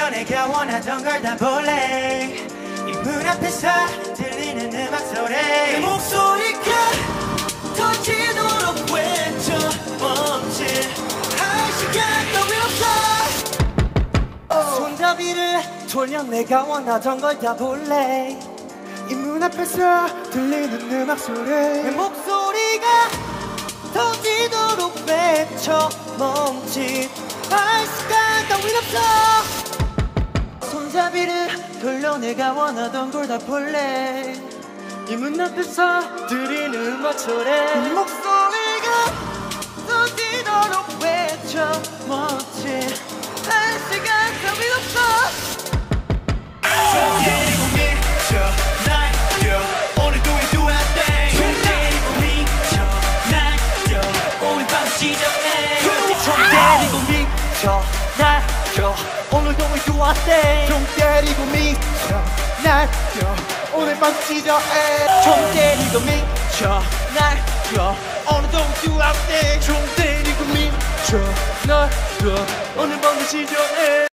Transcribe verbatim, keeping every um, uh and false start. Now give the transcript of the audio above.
돌려 내가 원하던 걸 다 볼래. 이 문 앞에서 들리는 음악 소리, 내 목소리가 터지도록 외쳐 멈칫 할 시간 따윈 없어. 손잡이를 돌려 내가 원하던 걸 다 볼래. 이 문 앞에서 들리는 음악 소리, 내 목소리가 터지도록 외쳐 멈칫 할 시간 따윈 없어. 손잡이를 돌려 내가 원하던 걸 다 볼래. 이 문 앞에서 들리는 음악 소리, 내 목소리가 터지도록 외쳐 멈칫 할 시간 따윈 없어. 손 때리고 미쳐 날려 오늘도 이 do our thing. 손 때리고 미쳐 날려 오늘 밤 지정해. 손 때리고 미쳐 날려 오늘도 이 do our thing. 종 때리고 미쳐 날려 오늘 밤 찢어해. 총 때리고 미쳐 날려 오늘도 이 do our thing. 종 때리고 미쳐 날려 오늘 밤 찢어해.